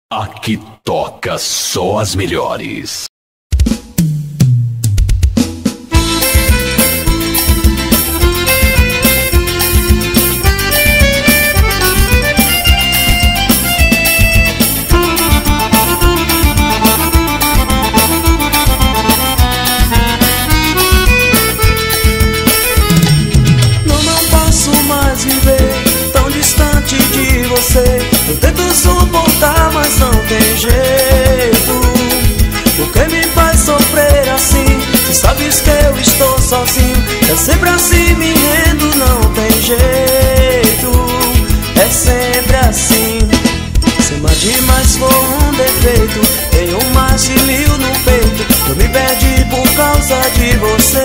Aqui toca só as melhores. Eu tento suportar, mas não tem jeito. Por que me faz sofrer assim? Se sabes que eu estou sozinho, é sempre assim, me rendo, não tem jeito. É sempre assim. Se mais demais for um defeito, tenho mais de 1000 no peito. Eu me perdi por causa de você.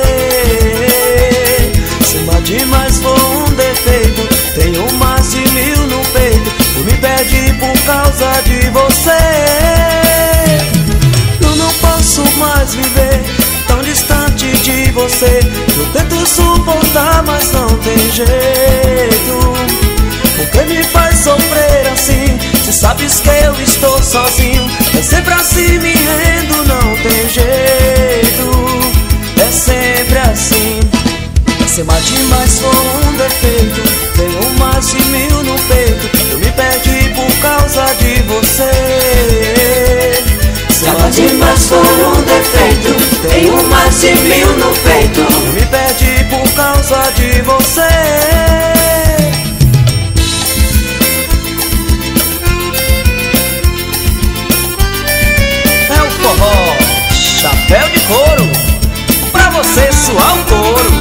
Se mais demais for um defeito, tenho mais de 1000 no peito. Eu me perdi por causa de você. Eu não posso mais viver tão distante de você. Eu tento suportar, mas não tem jeito. Por que me faz sofrer assim? Se sabes que eu estou sozinho, é sempre assim, me rendo, não tem jeito. É sempre assim. Se mais demais for um defeito, tenho mais de 1000 no peito. Eu me perdi por causa de você. Se mais demais for um defeito, tenho mais de 1000 no peito. Eu me perdi por causa de você. É o forró, chapéu de couro, pra você suar o couro.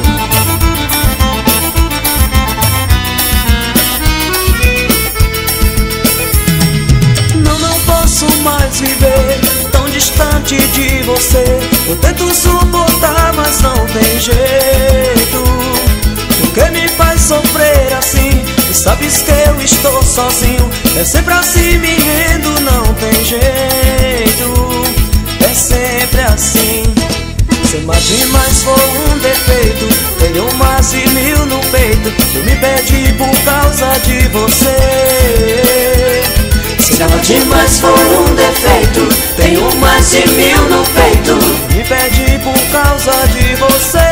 Mais viver tão distante de você. Eu tento suportar, mas não tem jeito. Por que me faz sofrer assim? E sabes que eu estou sozinho, é sempre assim, me rendo, não tem jeito. É sempre assim. Se mais demais for um defeito, tenho mais de 1000 no peito. Eu me perdi por causa de você. Se mais demais for um defeito, tenho mais de 1000 no peito. Me perdi por causa de você.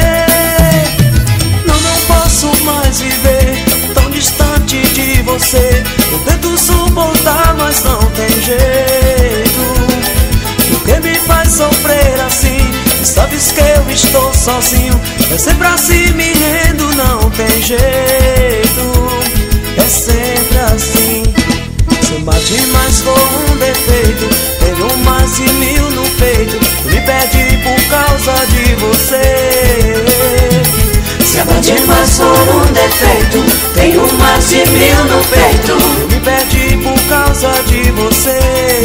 Não posso mais viver tão distante de você. Eu tento suportar, mas não tem jeito. Por que me faz sofrer assim? Sabes que eu estou sozinho, é sempre assim, me rendo, não tem jeito. É sempre assim. Se mais demais for um defeito, tenho mais de 1000 no peito. Eu me perdi por causa de você. Se mais demais for um defeito, tenho mais de 1000 no peito. Eu me perdi por causa de você.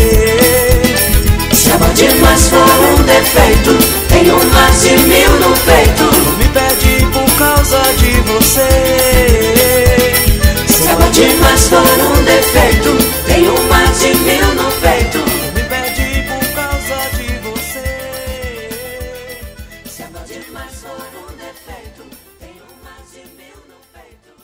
Se mais demais for um defeito, tenho mais de 1000 no peito. Eu me perdi por causa de você. Se mais demais for um defeito, tenho mais de 1000 no peito. Eu me perdi por causa de você. Se mais demais for um defeito, tenho mais de 1000 no peito.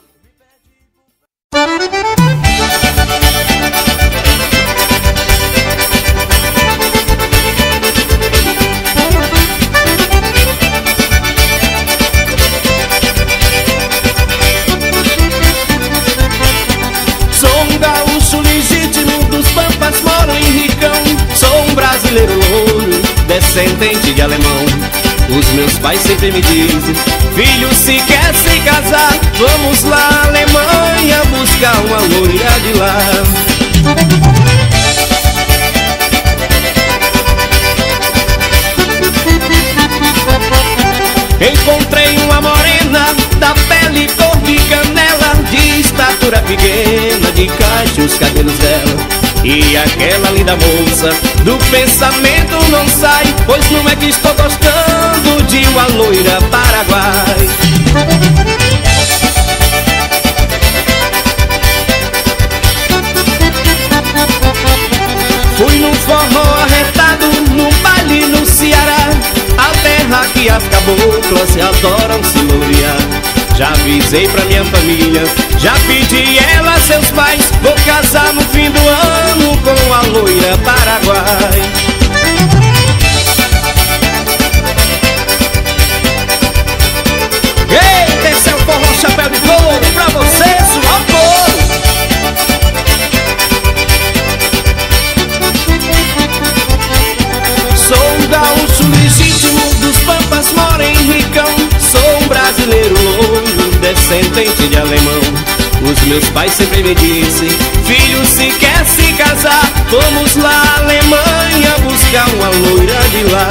Louro, descendente de alemão. Os meus pais sempre me dizem: filho, se quer se casar, vamos lá, Alemanha, buscar uma loira de lá. Encontrei uma morena da pele cor de canela, de estatura pequena, de caixa os cabelos dela. E aquela linda moça do pensamento não sai, pois não é que estou gostando de uma loira paraguai. Fui num forró arretado, num baile no Ceará, a terra que as caboclas adoram se gloriar. Já avisei pra minha família, já pedi ela a seus pais, vou casar no fim do ano com a loira descendente de alemão. Os meus pais sempre me dizem: filho, se quer se casar, vamos lá à Alemanha buscar uma loira de lá.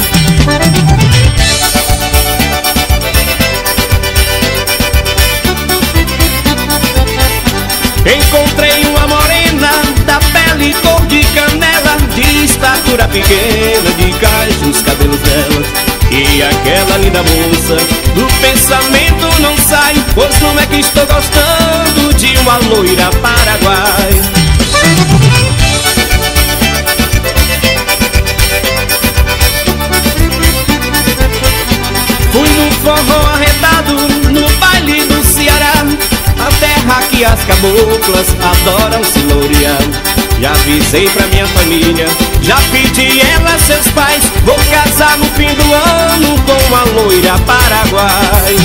Encontrei uma morena da pele cor de canela, de estatura pequena, de cacho os cabelos dela. E aquela linda moça do pensamento não sai, pois não é que estou gostando de uma loira paraguai. Fui no forró arretado, no baile do Ceará, a terra que as caboclas adoram se gloriar. Já avisei pra minha família, já pedi ela a seus pais, vou casar no fim do ano com a loira paraguai.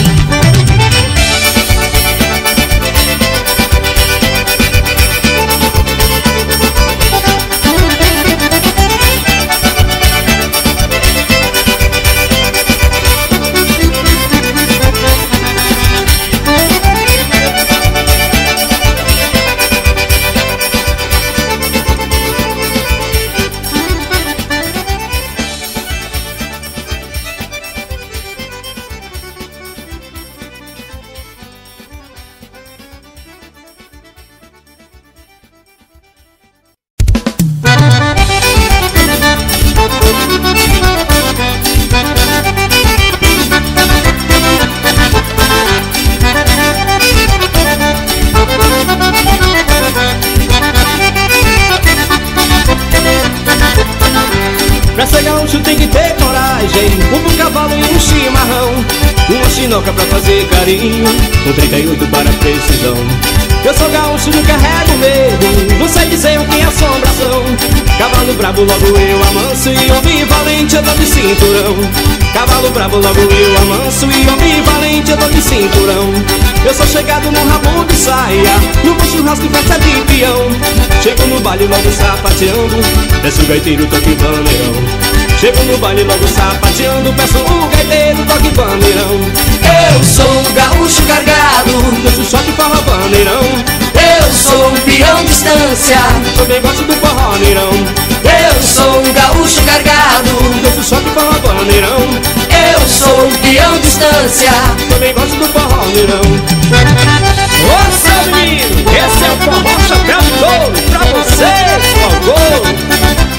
Pra ser gaúcho tem que ter coragem, um cavalo e um chimarrão, uma chinoca pra fazer carinho, um 38 para precisão. Eu sou gaúcho, não carrego medo, não sei dizer o que é assombração. Cavalo brabo, logo eu amanso, e homem valente eu dou de cinturão. Cavalo brabo, logo eu amanso, e homem valente eu dou de cinturão. Eu sou chegado no rabo de saia, no bom churrasco e festa de peão. Chego no baile logo sapateando, desce o gaiteiro, toque bandeirão. Chego no baile logo sapateando, peço o gaiteiro, toque bandeirão. Eu sou um gaúcho cargado, desço choque, forró, bandeirão. eu sou um peão de estância, Também gosto do forró, neirão. eu sou um gaúcho cargado, Desço choque, forró, bandeirão. eu sou um peão de estância. Também gosto do forró, neirão. Ô, seu menino, esse é o forró chapéu de couro, pra você, sua gol.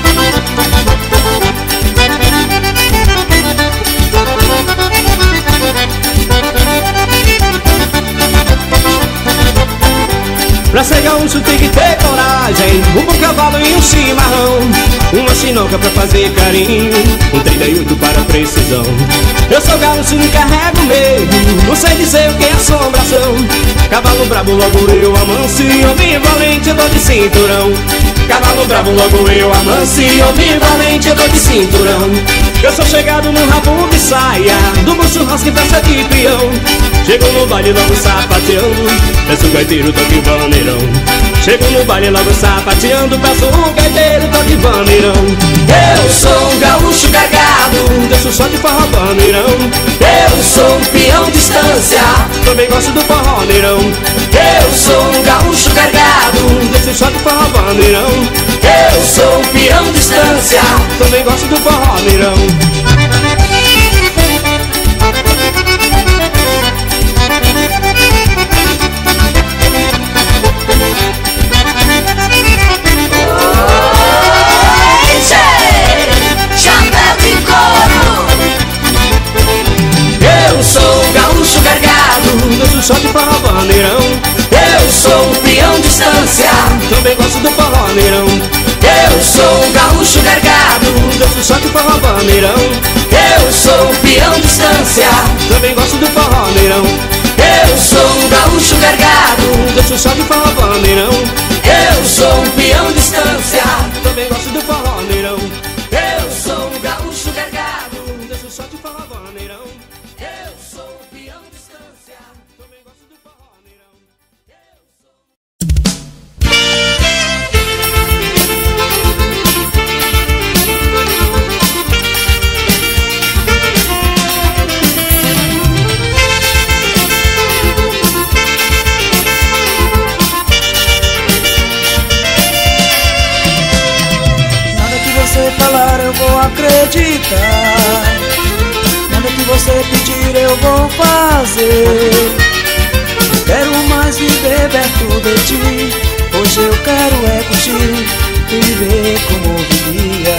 Pra ser gaúcho tem que ter coragem, um bom cavalo e um chimarrão, uma chinoca pra fazer carinho, um 38 para precisão. Eu sou gaúcho, não carrego medo, não sei dizer o que é assombração. Cavalo brabo, logo eu amanso, e homem valente eu dou de cinturão. Cavalo brabo, logo eu amanso, e homem valente eu dou de cinturão. Eu sou chegado no rabo de saia, do bom churrasco e festa de peão. Chego no baile logo sapateando, peço o gaiteiro, toque bandeirão. Chego no baile logo sapateando, peço o gaiteiro, toque bandeirão. Eu sou um gaúcho cargado, Deixo o choque, forró, bandeirão. eu sou um peão de estância, Também gosto do forró, neirão. eu sou um gaúcho cargado, Deixo o choque, forró, bandeirão. eu sou um peão de estância. Também gosto do forró, neirão. Chapéu de couro. Eu sou um gaúcho cargado, Deixo o choque, forró, bandeirão. eu sou um peão de estância, Também gosto do forró, neirão. eu sou um gaúcho cargado, Deixo o choque, forró, bandeirão. eu sou um peão de estância, Também gosto do forró, neirão. eu sou um gaúcho cargado, Deixo o choque, forró, bandeirão. eu sou um peão de estância, Também gosto do forró, neirão. eu sou um gaúcho cargado, Deixo o choque, forró, bandeirão. eu sou um peão de estância. Também gosto do forró, neirão. eu vou acreditar. Nada que você pedir eu vou fazer. Eu quero mais viver perto de ti. Hoje eu quero é curtir e viver como vivia.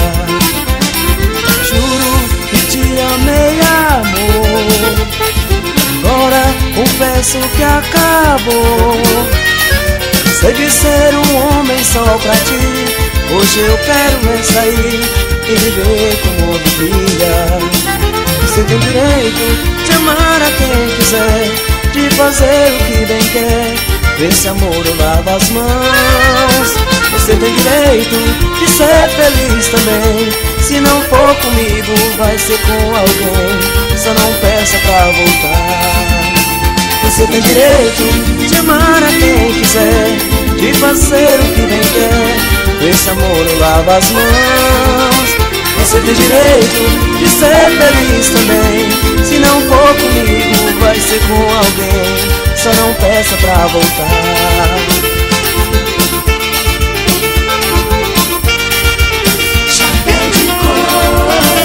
Juro que te amei, amor. Agora confesso que acabou. Sei de ser um homem só pra ti. Hoje eu quero é sair e viver como vivia. Você tem direito de amar a quem quiser, de fazer o que bem quer. Esse amor eu lavo as mãos. Você tem direito de ser feliz também. Se não for comigo, vai ser com alguém. Só não peça pra voltar. Você tem direito de amar a quem quiser, de fazer o que bem quer. Esse amor eu lavo as mãos. Você tem direito de ser feliz também. Se não for comigo, vai ser com alguém. Só não peça pra voltar. Chapéu de couro.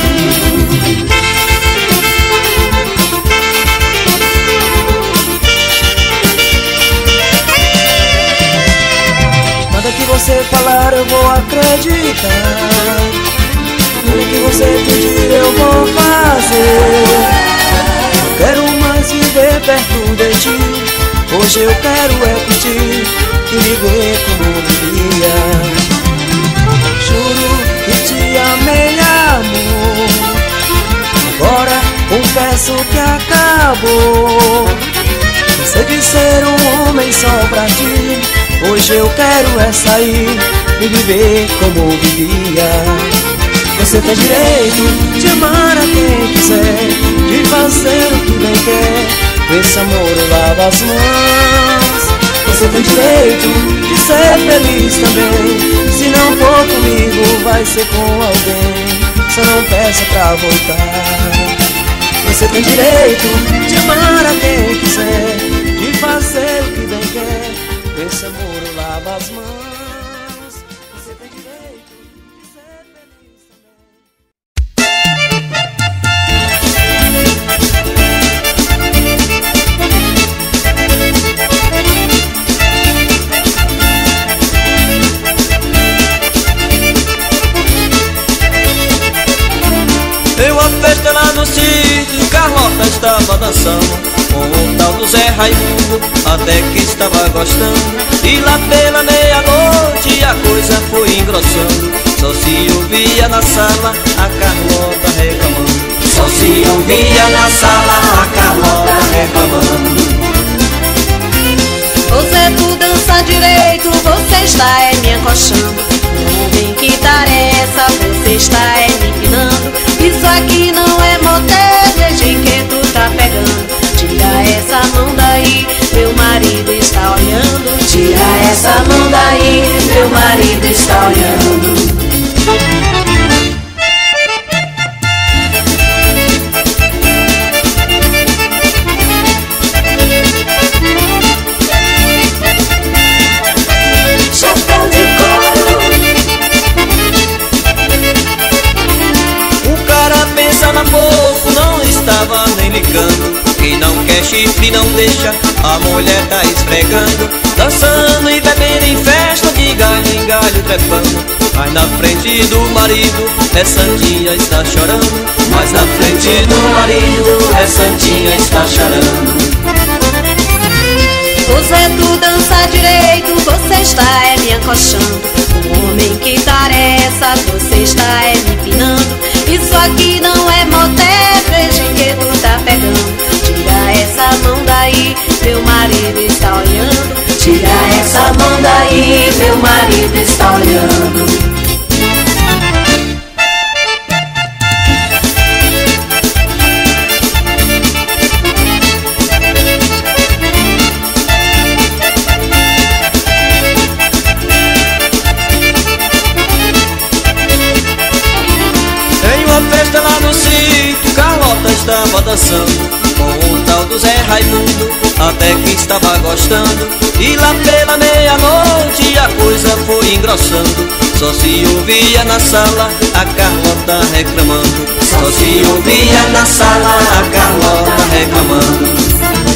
Nada que você falar eu vou acreditar. Nada que você pedir eu vou fazer. Quero mais viver perto de ti. Hoje eu quero é curtir e viver como vivia. Juro que te amei, amor. Agora confesso que acabou. Sei de ser um homem só pra ti. Hoje eu quero é sair e viver como vivia. Você tem direito de amar a quem quiser, de fazer o que bem quer. Esse amor eu lavo as mãos. Você tem direito de ser feliz também. Se não for comigo, vai ser com alguém. Só não peça pra voltar. Você tem direito de amar a quem quiser, de fazer o que bem quer. Esse amor eu lavo as mãos. Você tem direito de ser feliz também. Deu uma festa lá no sítio, Carlota estava dançando com o tal do Zé Raimundo, até que estava gostando. E lá pela meia-noite a coisa foi engrossando. Só se ouvia na sala a Carlota reclamando. Só se ouvia na sala a Carlota reclamando. Você tu dança direito, você está me encoxando. Homem, que tarefa, você está me empinando. Isso aqui não é motel, desde que tu tá pegando. Tira essa mão daí, meu marido está olhando. Tira essa mão daí, meu marido está olhando. Chapéu de couro. O cara pensava pouco, não estava nem ligando. Quem não quer chifre não deixa, a mulher tá esfregando. Dançando e bebendo em festa, de galho em galho trepando. Mas na frente do marido, essa Santinha está chorando. Mas na frente do marido, essa Santinha está chorando. Você tu dança direito, você está me encoxando. Homem, que tarefa, você está me empinando. Isso aqui não é motel, veja que tu tá pegando. Tira essa mão daí, meu marido está olhando. Tira essa mão daí, meu marido está olhando. Tem uma festa lá no sítio, Carlota estava dançando com o tal do do Zé Raimundo, até que estava gostando. E lá pela meia-noite a coisa foi engrossando. Só se ouvia na sala a Carlota reclamando. Só se ouvia na sala a Carlota reclamando.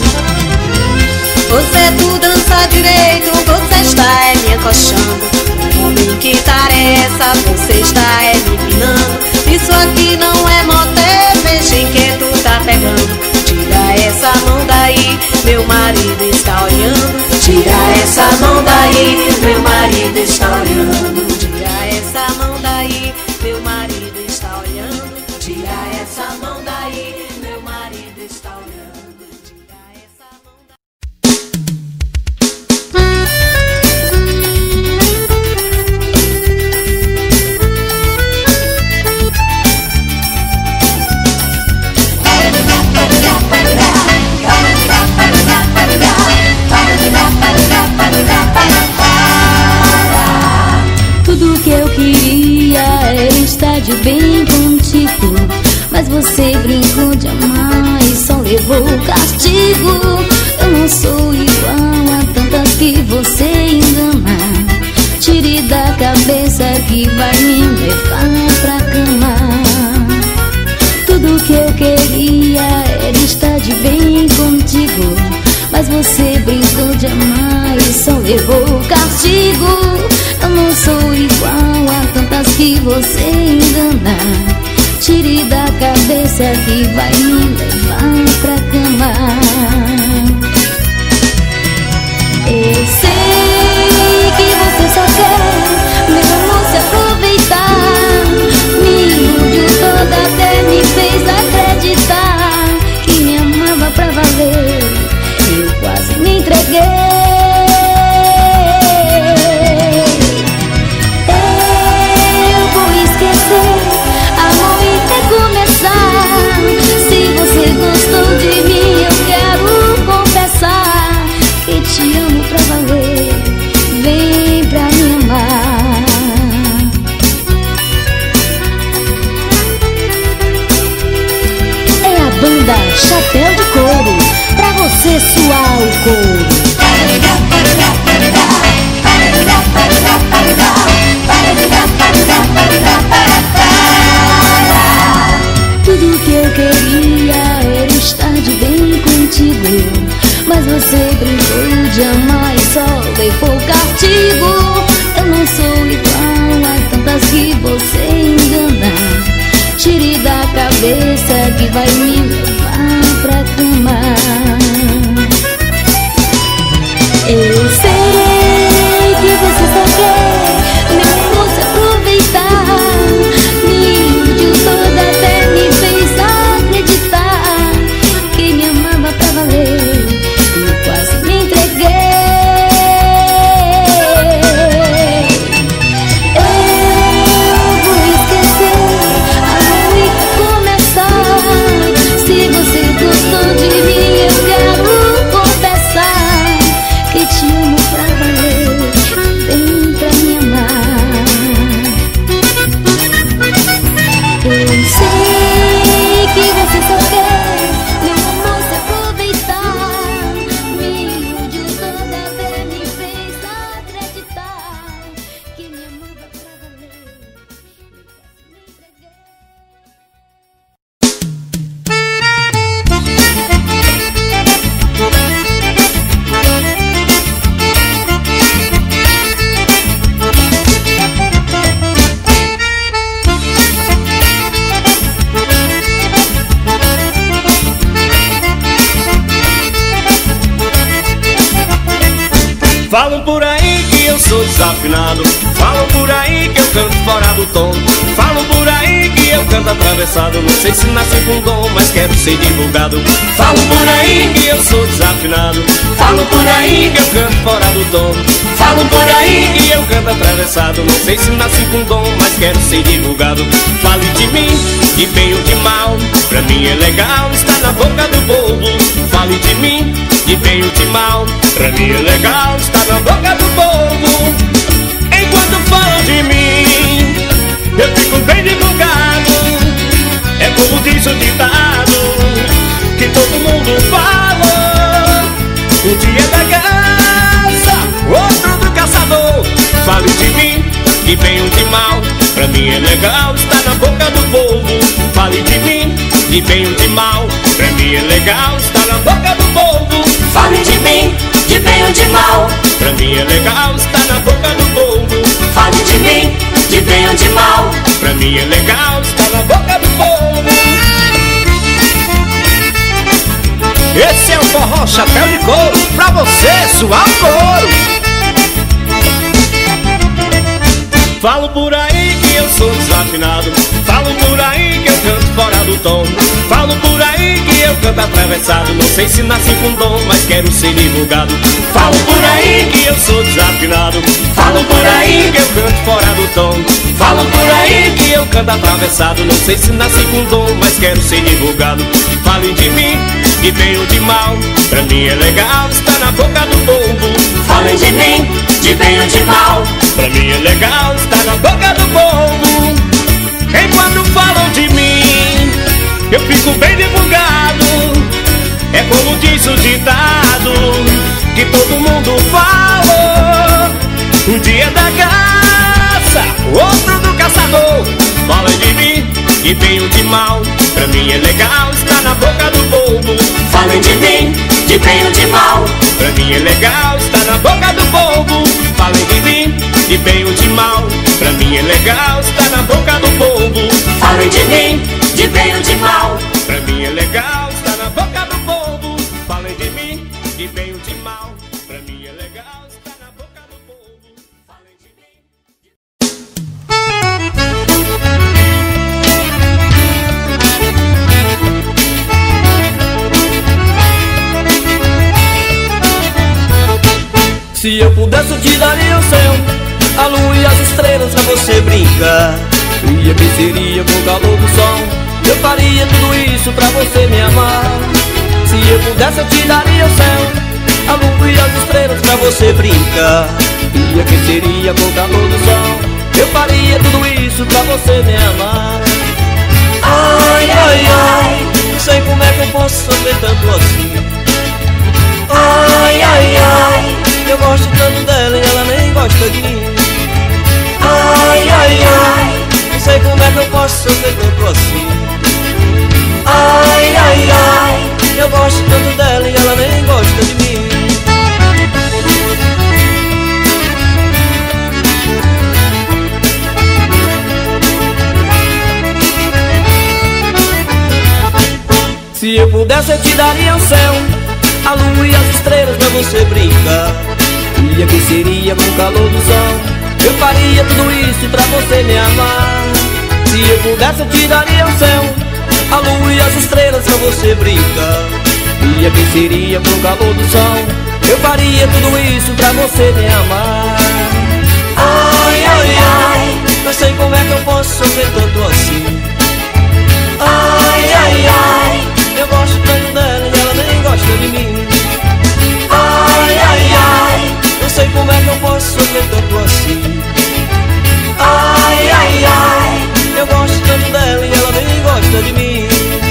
Você tu dança direito, você está me encoxando. Homem, que tarefa, você está me empinando. Isso aqui não é motel, veja em que tu tá pegando. Tira essa mão daí, meu marido está olhando. Tira essa mão daí, meu marido está olhando. Tira essa mão daí, meu marido está olhando. Tira essa mão daí, meu marido está olhando. Tira essa mão daí. Tudo que eu queria era estar de bem contigo, mas você brincou de amar e só levou castigo. Eu não sou igual a tantas que você engana. Tire da cabeça que vai me levar pra cama. Tudo que eu queria era estar de bem contigo, mas você brincou de amar e só levou castigo. Eu não sou igual a tantas que você engana. Tire da cabeça que vai me levar pra cama. Eu sei que você só quer meu amor se aproveitar. Me iludiu toda, até me fez acreditar que me amava pra valer. Eu quase me entreguei. Eu vou esquecer, amor, e recomeçar. Se você gostou de mim, eu quero confessar que te amo pra valer. Vem pra me amar. É a banda Chapéu de Couro, pra você suar o couro. Tudo que eu queria era estar de bem contigo, mas você brincou de amar e só levou castigo. Eu não sou igual a tantas que você engana. Tire da cabeça que vai me levar pra cama. Eu sei que você só quer meu amor se aproveitar. Me iludiu toda, até me fez acreditar que me amava pra valer. Eu quase me entreguei. Eu vou esquecer, amor, e começar. Se você gostou de mim, eu quero confessar que te amo pra valer. Vem pra me amar. Eu sei que você só quer meu amor se aproveitar. Me iludiu toda, até me fez acreditar que me amava pra valer. Eu quase me entreguei. Falam por aí que eu sou desafinado, falam por aí que eu canto fora do tom, falam por aí que eu canto atravessado. Não sei se nasci com dom, mas quero ser divulgado. Falam por aí que eu sou desafinado, falam por aí que eu canto fora do tom, falam por aí que eu canto atravessado. Não sei se nasci com dom, mas quero ser divulgado. Fale de mim, de bem ou de mal, pra mim é legal estar na boca do povo. Fale de mim, de bem ou de mal, pra mim é legal estar na boca do povo. Enquanto falam de mim, eu fico bem divulgado. É como diz o ditado, que todo mundo fala pra mim é legal estar na boca do povo. Fale de mim, de bem ou de mal, pra mim é legal estar na boca do povo. Fale de mim, de bem ou de mal, pra mim é legal estar na boca do povo. fale de mim, de bem ou de mal, pra mim é legal estar na boca do povo. Esse é o forró chapéu de couro, pra você suar o couro. Falo por aí que eu sou desafinado, falo por aí que eu canto fora do tom, falo por aí que eu canto atravessado. Não sei se nasci com dom, mas quero ser divulgado. Falo por aí que eu sou desafinado, falo por aí que eu canto fora do tom, falo por aí que eu canto atravessado. Não sei se nasci com dom, mas quero ser divulgado. Falem de mim, de bem ou de mal, pra mim é legal estar na boca do povo. Falem de mim, de bem ou de mal, pra mim é legal estar na boca do povo. Enquanto falam de mim, eu fico bem divulgado. É como diz o ditado, que todo mundo fala. Um dia da caça, outro do caçador. Falem de mim, de bem ou de mal, pra mim é legal estar na boca do povo. falem de mim, de bem ou de mal, Pra mim é legal estar na boca do povo. Falem de mim, de bem ou de mal, pra mim é legal estar na boca do povo. falem de mim, de bem ou de mal, Pra mim é legal estar na boca do povo. Falem de mim, de bem ou de mal, pra mim é legal estar na boca do povo. Falem de mim. Se eu pudesse eu te daria o céu, a lua e as estrelas pra você brincar. E quem seria com o calor do sol, eu faria tudo isso pra você me amar. Se eu pudesse eu te daria o céu, a lua e as estrelas pra você brincar. E quem seria com o calor do sol, eu faria tudo isso pra você me amar. Ai, ai, ai, não sei como é que eu posso sofrer tanto assim. Ai, ai, ai, eu gosto tanto dela e ela nem gosta de mim. Ai, ai, ai, não sei como é que eu posso sofrer tanto assim. Ai, ai, ai, eu gosto tanto dela e ela nem gosta de mim. Se eu pudesse eu te daria o céu, a lua e as estrelas pra você brincar. E quem seria com o calor do sol, eu faria tudo isso pra você me amar. Se eu pudesse eu te daria o céu, a lua e as estrelas pra você brincar. E quem seria com o calor do sol, eu faria tudo isso pra você me amar. Ai, ai, ai, não sei como é que eu posso sofrer tanto assim. Ai, ai, ai, eu gosto tanto dela e ela nem gosta de mim. Ai, ai, ai, não sei como é que eu posso sofrer tanto assim. Ai, ai, ai, eu gosto tanto dela e ela nem gosta de mim.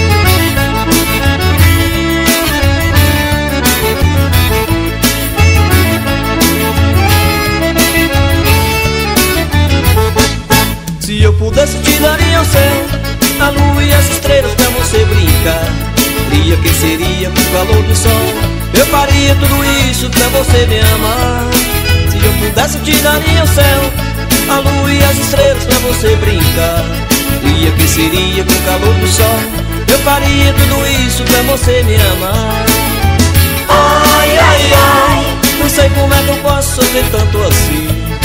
Se eu pudesse te daria o céu, a lua e as estrelas pra você brincar. E quem seria com o calor do sol, eu faria tudo isso pra você me amar. Se eu pudesse eu te daria o céu, a lua e as estrelas pra você brincar. E quem seria com o calor do sol, eu faria tudo isso pra você me amar. Ai, ai, ai, não sei como é que eu posso sofrer tanto assim.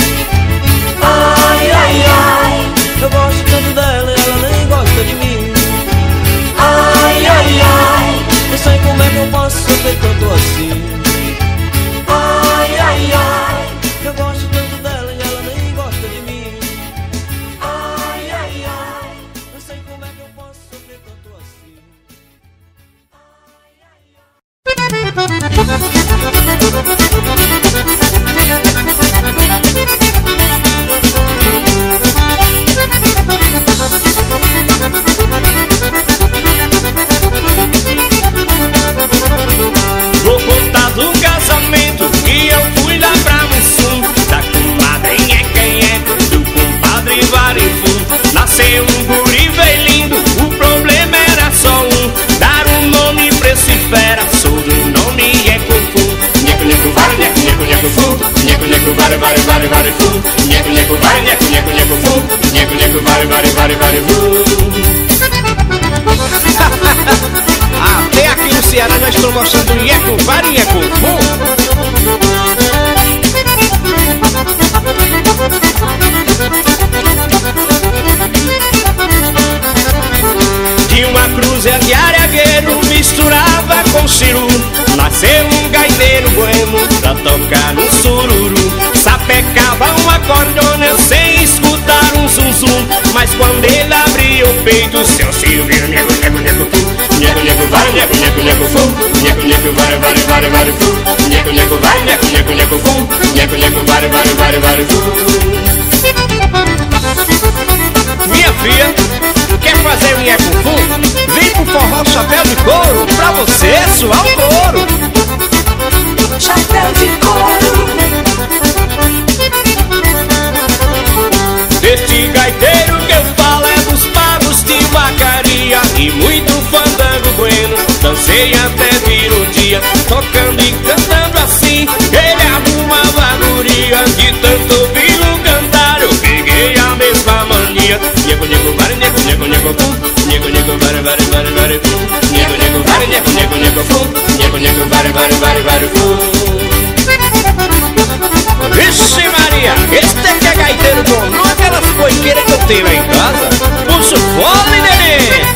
Ai, ai, ai, eu gosto tanto dela e ela nem gosta de mim. Ai, ai, ai, não sei como é que eu posso sofrer tanto assim. Ai, ai, ai, eu gosto tanto dela e ela nem gosta de mim. Ai, ai, ai, não sei como é que eu posso sofrer tanto assim. Ai, ai, ai. varefum. Nasceu um guri bem lindo, o problema era só um: dar um nome pra esse fera, sobrenome é Cucu. Nheco, nheco, vare, nheco, nheco, nheco, fu. Nheco, nheco, vare, vare, vare, vare, fu. Nheco, nheco, vare, nheco, nheco, nheco, fu. Nheco, nheco, vare, vare, vare, vare, fu. Até aqui no Ceará nós estamos mostrando nheco, vare, nheco, fu. De uma cruzia de areagueiro misturava com ciru, nasceu um gaiteiro bueno pra tocar no sururu. Sapecava uma cordona sem escutar um zum zum, mas quando ele abria o peito, seu Silvio nego, nego, nego, fu. Nego, nego, vai, nego, nego, nego, fu. Nego, nego, vai, vai, vai, vai, fu. Nego, nego, vai, nego, nego, nego, fu. Nego, nego, vai, vai, vai, vai, fu. Minha filha, quer fazer nheco fu? Vem pro forró chapéu de couro, pra você suar o couro. Chapéu de couro. Deste gaiteiro que eu falo é dos pagos de vacaria e muito fandango bueno. Dancei até vir o dia, tocando e cantando assim. Ele arrumava a guria, de tanto ouvi-lo cantar eu peguei a mesma mania. Nego, nego, vare, nego, nego, nego, fu. Nego, nego, vare, vare, vare, vare, fu. Nego, nego, vare, nego, nego, nego, fu. Nego, nego, vare, vare, vare, vare, fu. Vixe Maria, este é que é gaiteiro bom, não aquelas coiqueiras que eu tenho aí em casa. Puxa o fole, nenê.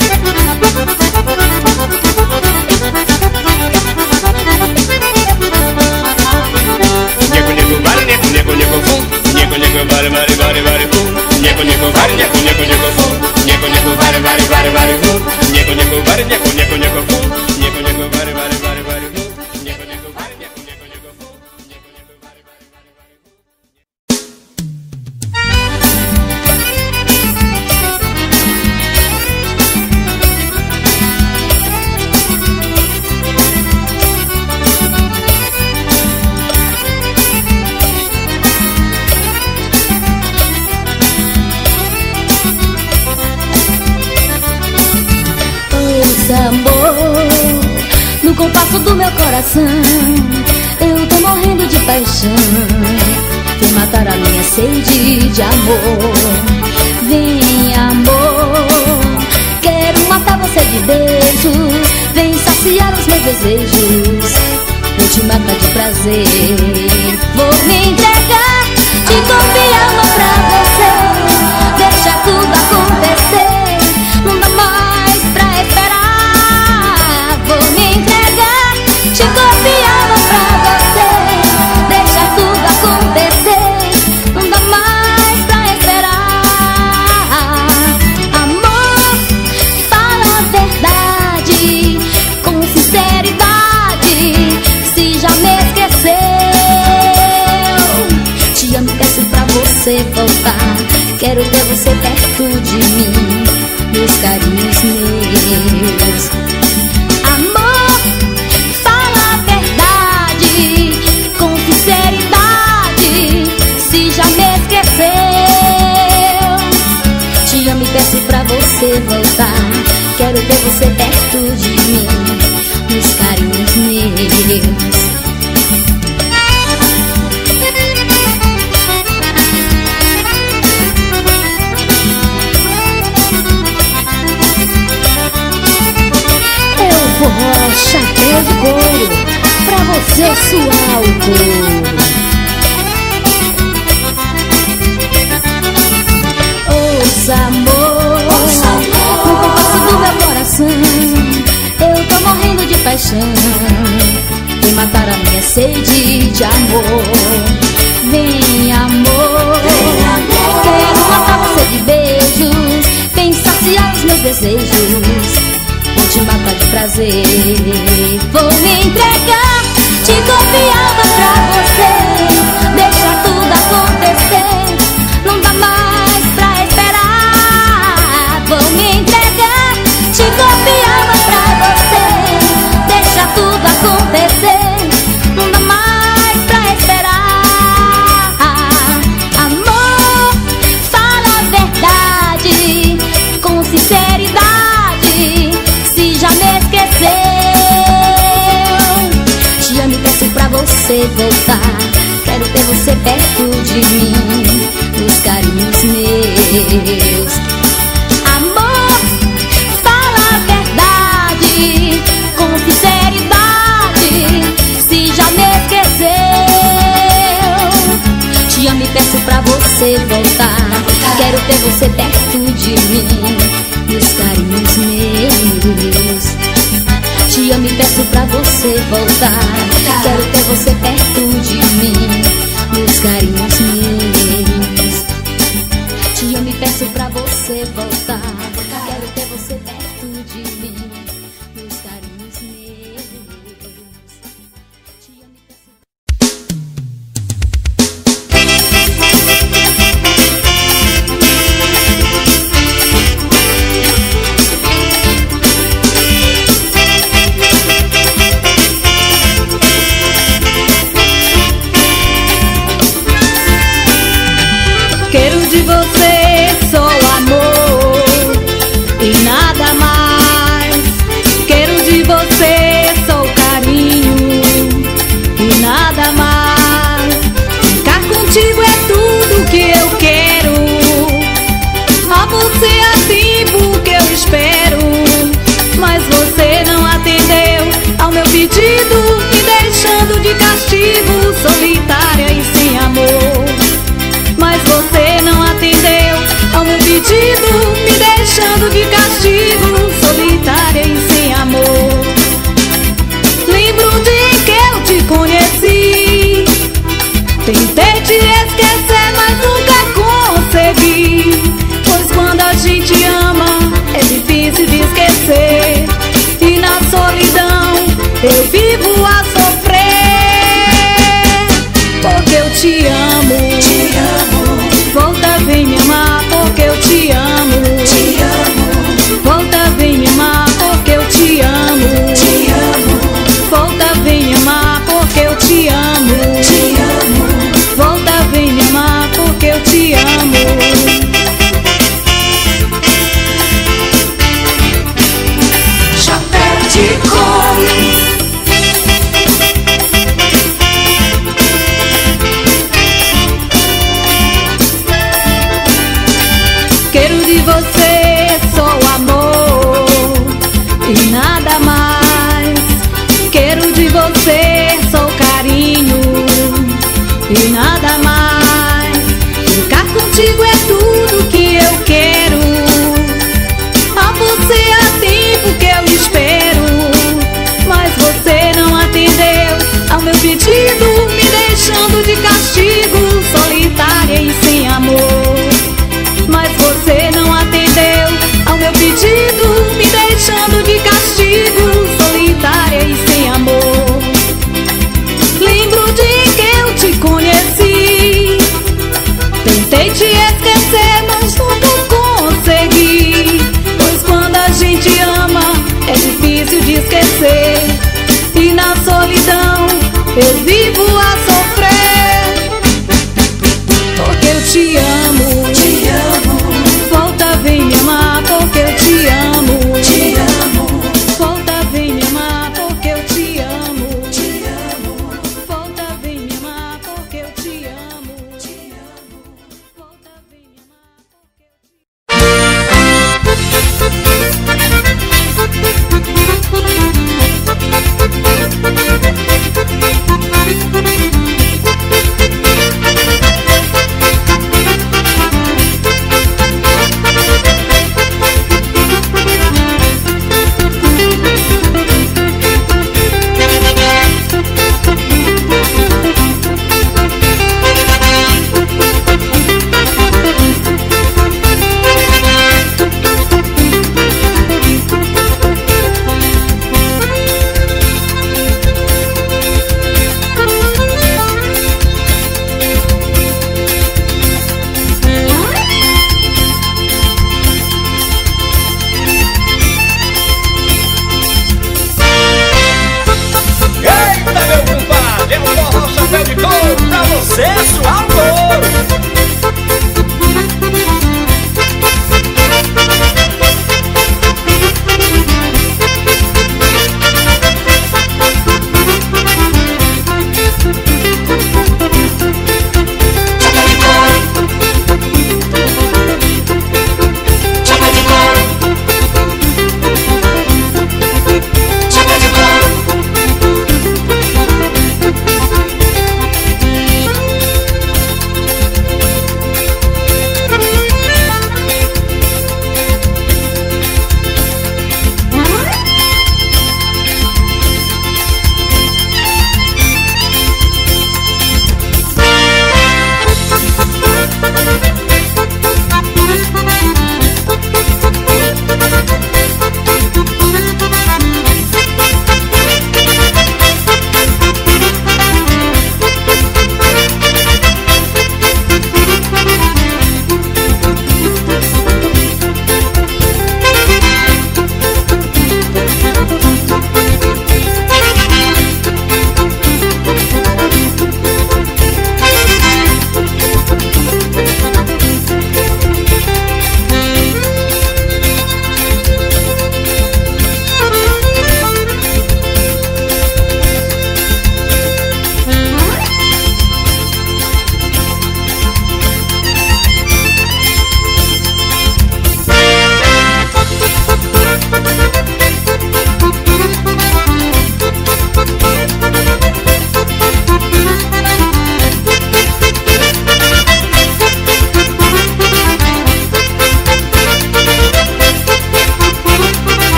Nego, nego, vare, nego, nego, nego, fu. Nego, nego, vare, vare, vare, vare, fu. Nego, nego, vare, nego, nego, nego, fu. Nego, nego, vare, vare, vare, vare, fu. Nego, nego, vare, nego, nego, nego, fu. Nego, nego, vare, vare, vare, vare, fu. Nego, nego, vare, nego, nego, nego, fu. Nego, nego, vare, vare, vare, vare, fu. Amor, no compasso do meu coração, eu tô morrendo de paixão. Vem matar a minha sede de amor. Vem, amor, quero matar você de beijos. Vem saciar os meus desejos. Vou te matar de prazer. Vou me entregar, te confiar pra você. Deixa tudo acontecer, não dá mais pra esperar. Vou me entregar, te confiava pra você. Deixa tudo acontecer, não dá mais pra esperar. Amor, fala a verdade, com sinceridade, se já me esqueceu. Te amo, peço pra você voltar. Quero ter você perto de mim, meus carinhos meus. Amor, fala a verdade, com sinceridade, se já me esqueceu. Te amo e peço pra você voltar. Quero ter você perto de mim, meus carinhos meus. Forró chapéu de couro, pra você suar o couro. Ouça amor, no compasso do meu coração, eu tô morrendo de paixão. Vem matar a minha sede de amor. Vem amor, quero matar você de beijos. Vem saciar os meus desejos. Vou te matar de prazer. Vou me entregar, te confiava pra você. Deixa tudo acontecer, não dá mais pra esperar. Vou me entregar, te confiava pra você. Deixa tudo acontecer, não dá mais pra esperar. Amor, fala a verdade, peço pra você voltar. Quero ter você perto de mim, meus carinhos meus. Te amo e peço pra você voltar. Quero ter você perto de mim, meus carinhos meus. Te amo e peço pra você voltar. Quero ter você perto de mim, meus carinhos meus. Te amo e peço... Quero de você só amor e nada mais. Quero de você só carinho e nada mais. Ficar contigo é tudo que eu quero. A você há tempo que eu espero, mas você não atendeu ao meu pedido, me deixando de castigo, solitária e sem amor. Mas você não atendeu ao meu pedido, me deixando de castigo, solitária e sem amor. Lembro de que eu te conheci, tentei te esquecer, mas nunca consegui. Pois quando a gente ama, é difícil de esquecer. E na solidão eu vivo a sofrer. Porque eu te amo. Volta, vem me amar, porque eu te amo. Te amo. Volta, vem me amar, porque eu te amo. Te amo. Volta, vem me amar, porque eu te amo. Te amo. Volta, vem me amar, porque eu te amo. Chapéu de couro. Quero de você só amor e nada mais. Quero de você só carinho e nada mais. Ficar contigo é tudo que eu quero. A você há tempo que eu espero, mas você não atendeu ao meu pedido, me deixando de castigo, solitária e sem amor. Mas você não atendeu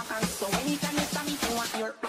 back and so anytime you stop me, you want your